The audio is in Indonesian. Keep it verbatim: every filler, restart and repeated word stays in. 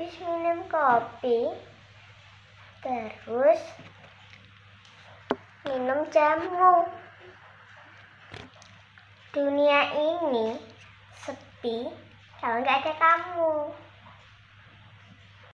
habis minum kopi, terus minum jamu. Dunia ini sepi kalau nggak ada kamu.